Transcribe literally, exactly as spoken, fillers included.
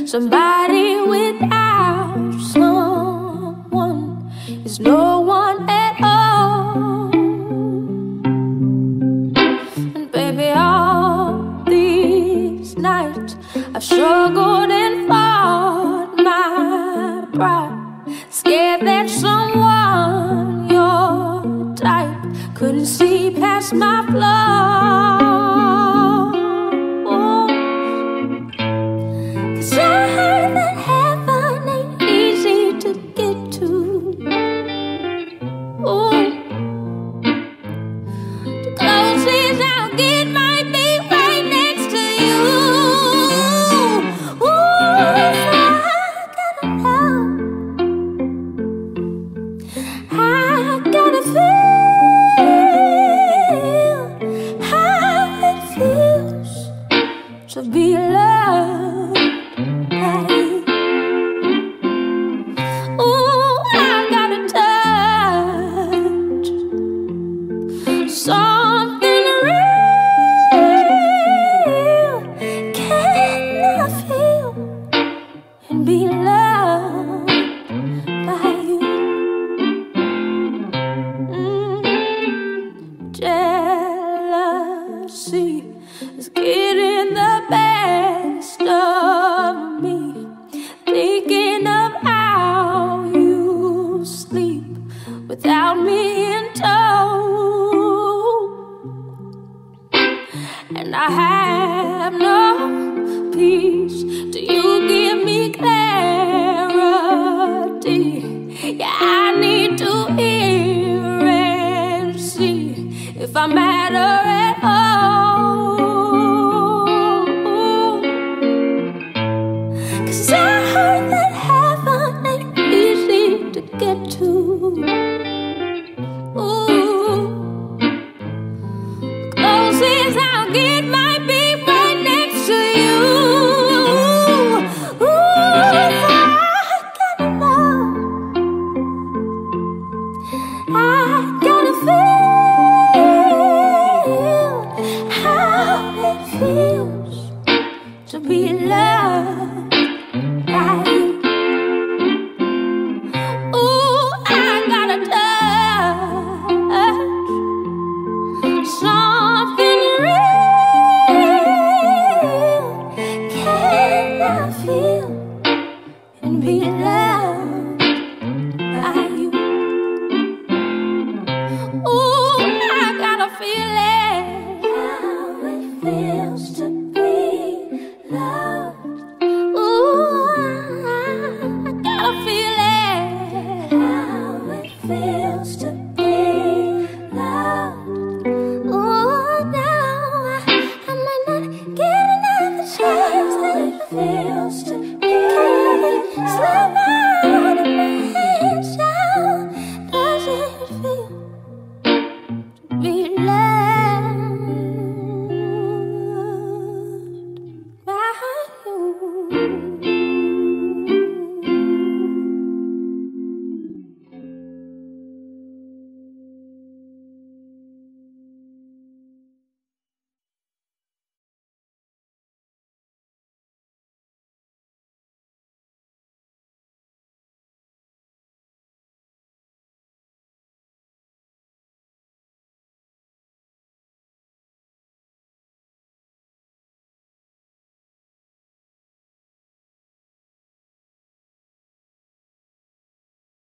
Somebody without someone is no one at all. And baby, all these nights I've struggled and fought my pride, scared that someone your type couldn't see past my flaws. Cause I heard that heaven ain't easy to get to. Ooh. The closest I'll get might be right next to you. Ooh, so I gotta know, I gotta feel how it feels to be loved by you. Ooh, I gotta touch something real. Can I feel and be loved by you? Mm. Jealousy is getting the best of me, thinking of how you sleep without me in tow. And I have no peace till you give me clarity. Yeah, I need to hear and see if I matter at all.